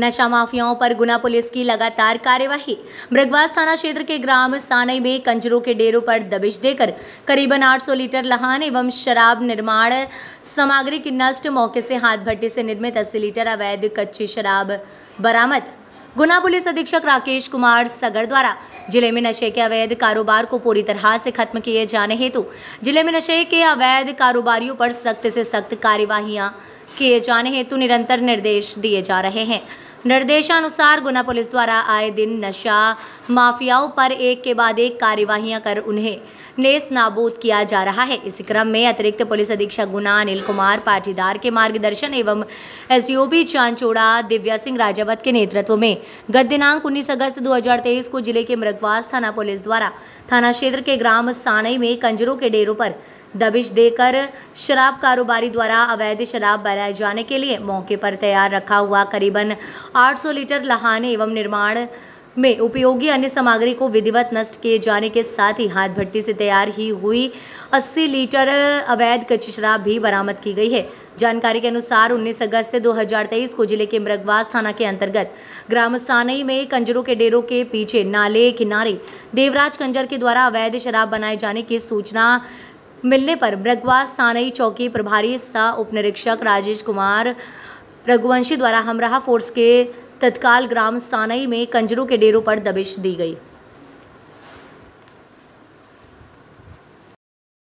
नशा माफियाओं पर गुना पुलिस की लगातार कार्यवाही। मृगवास थाना क्षेत्र के ग्राम सानई में कंजरों के डेरों पर दबिश देकर करीबन 800 लीटर लहान एवं शराब निर्माण सामग्री की नष्ट। मौके से हाथ भट्टी से निर्मित 80 लीटर अवैध कच्ची शराब बरामद। गुना पुलिस अधीक्षक राकेश कुमार सगर द्वारा जिले में नशे के अवैध कारोबार को पूरी तरह से खत्म किए जाने हेतु जिले में नशे के अवैध कारोबारियों पर सख्त से सख्त कार्यवाहियां किए जाने हेतु निरंतर निर्देश दिए जा रहे हैं। निर्देशानुसार गुना पुलिस द्वारा आए दिन नशा माफियाओं पर एक के बाद एक कार्यवाहियां कर उन्हें नेस्त नाबूद किया जा रहा है। इसी क्रम में अतिरिक्त पुलिस अधीक्षक गुना अनिल कुमार पाटीदार के मार्गदर्शन एवं एसडीओपी चांचोड़ा दिव्या सिंह राजावत के नेतृत्व में गत दिनांक 19 अगस्त 2023 को जिले के मृगवास थाना पुलिस द्वारा थाना क्षेत्र के ग्राम सानई में कंजरों के डेरों पर दबिश देकर शराब कारोबारी द्वारा अवैध शराब बनाए जाने के लिए मौके पर तैयार रखा हुआ करीबन 800 लीटर लहाने एवं निर्माण में उपयोगी अन्य सामग्री को विधिवत नष्ट किए जाने के साथ ही हाथ भट्टी से तैयार ही हुई 80 लीटर अवैध कच्ची शराब भी बरामद की गई है। जानकारी के अनुसार 19 अगस्त 2023 को जिले के मृगवास थाना के अंतर्गत ग्राम सानई में कंजरों के डेरों के पीछे नाले किनारे देवराज कंजर के द्वारा अवैध शराब बनाए जाने की सूचना मिलने पर मृगवास सानई चौकी प्रभारी सह उप निरीक्षक राजेश कुमार रघुवंशी द्वारा हमराह फोर्स के तत्काल ग्राम सानई में कंजरों के डेरों पर दबिश दी गई।